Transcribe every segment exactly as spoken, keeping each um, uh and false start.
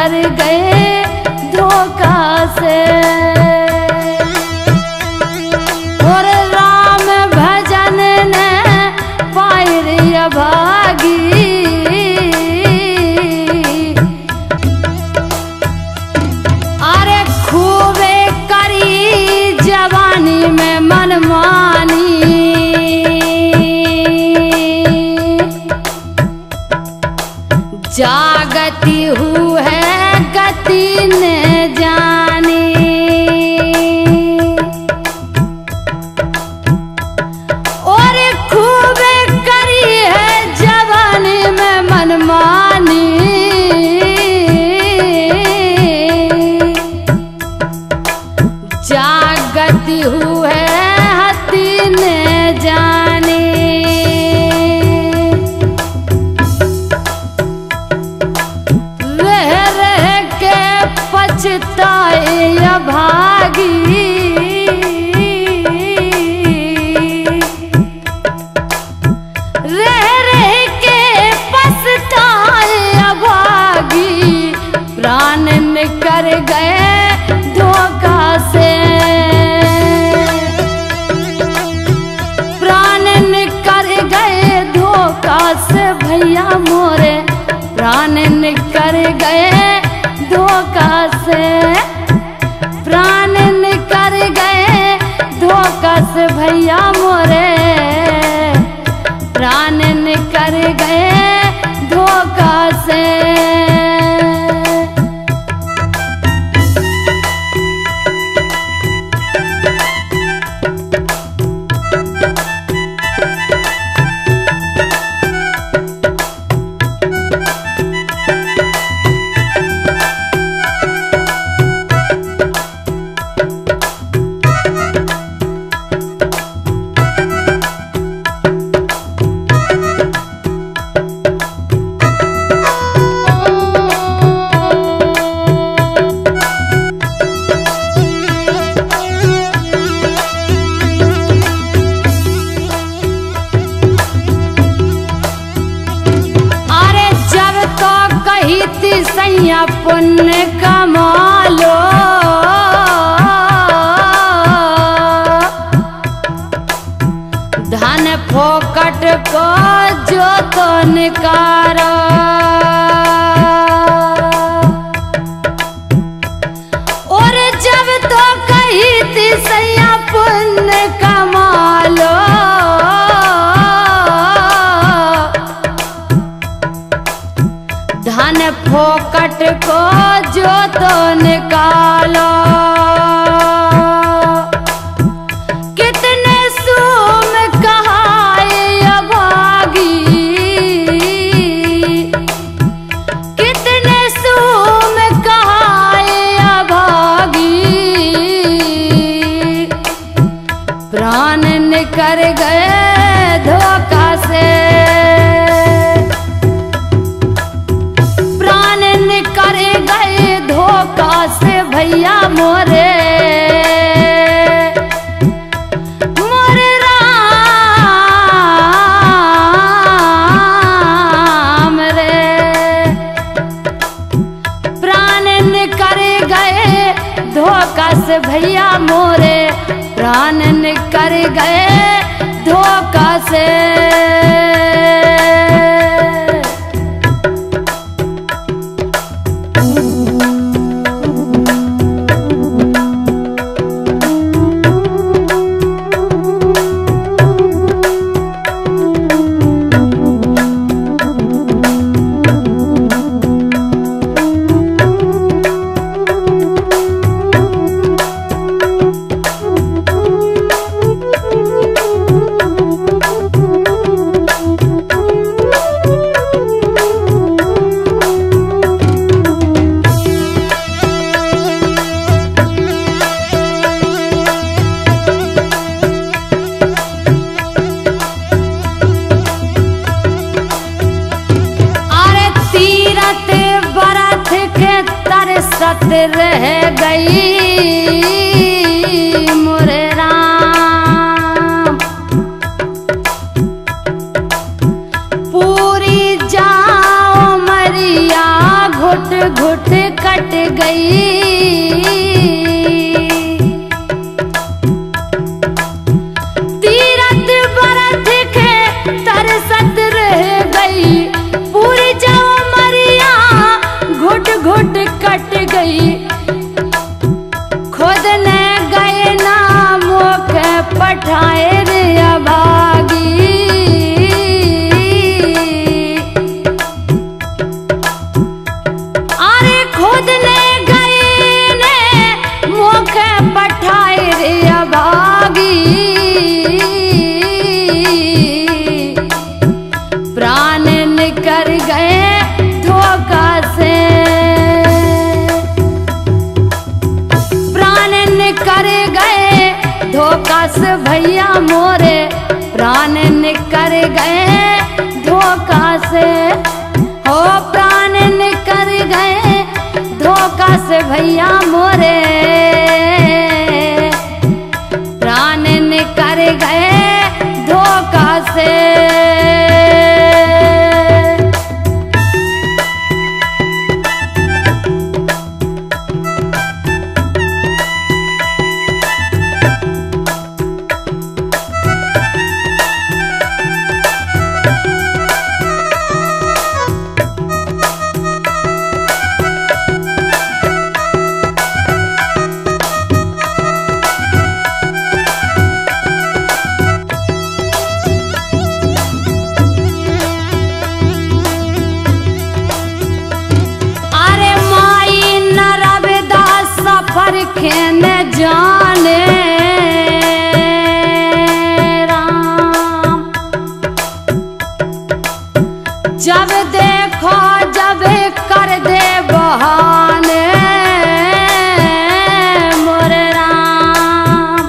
कर गए धोखा से। और राम भजन ने पाई रे अभागी, अरे खूबे करी जवानी में मनमानी। जागती हूँ है गति ने जानी, और खूबे करी है जवानी में मनमानी। जागती हूँ है हती ने जानी, पछताए अभागी। रह रह के पछताए अभागी, प्राण निकर गए धोखा से। प्राण निकर गए धोखा से भैया मोरे, प्राण निकर गए धोखा से। प्राण निकर गए धोखा से भैया मोरे, प्राण निकर गए धोखा से। सैया पुण्य कमा लो, धन फोकट को जो तो निकारो। और जब तो कही थी सैया पुण्य कमा लो, धन फोकट को जो तो निकालो। कितने सूम कहाए अभागी, कितने सूम कहाए अभागी, प्राण निकर गए धोखा से। करे गए धोखा से भैया मोरे, मोरे राम रे। प्राण करे गए धोखा से भैया मोरे, प्राण करे गए धोखा से। तरसत रह गई मोरे राम, पूरी जाओ मरिया घो घुट घुट कट गई। तीरथ बरत के तरसत रह गई, पूरी जव मरिया घुट घुट कट गई। खुद ने गए नामों के पठाए रे अभागी। अरे खुद ने गए ने मुख पठाए रे अभागी। प्राण निकल गए धोखा से, प्राण निकल गए धोखा से भैया मोरे। प्राण निकल गए धोखा से, हो प्राण निकल गए धोखा से भैया मोरे। प्राण निकल गए धोखा से। न जाने राम, जब देखो जब कर दे बहाने मोरे राम।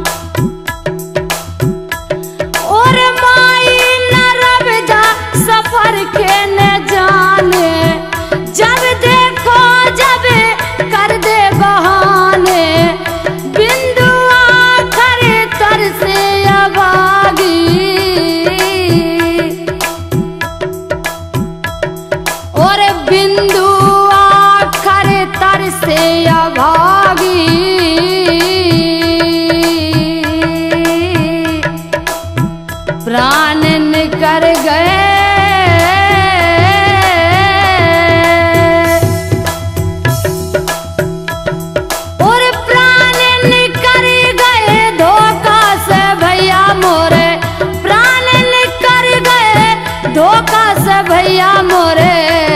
और माई न रबदा सफर के न जाने, जब देखो जब कर दे बहाने। बिंदु आखर तर से अभागी, और बिंदु आखर तर से अभागी। प्राण निकल गए धोखा से भैया मोरे।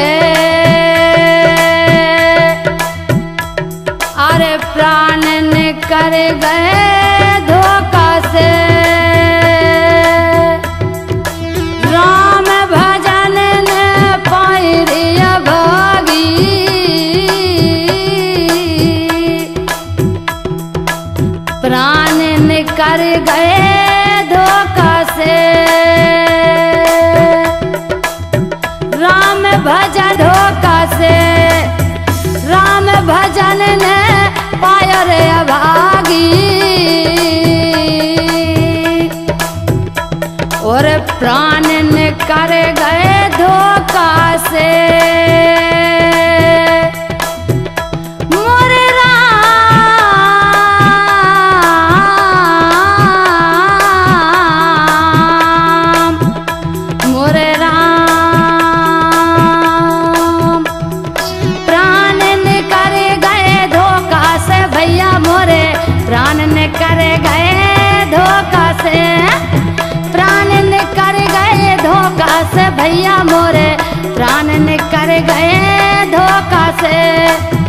अरे प्राण निकल गए धोखा से। राम भजन ने पाई रे अभागी। प्राण निकल गए धोखा से। राम भजन धोखा से, राम भजन ने पाया रे अभागी। और प्राण निकल गए धोखा से। मोरे राम, मोरे राम। प्राण निकल गए धोखा से भैया मोरे। प्राण निकल गए धोखा से, प्राण निकल गए धोखा से भैया मोरे। प्राण निकल गए धोखा से।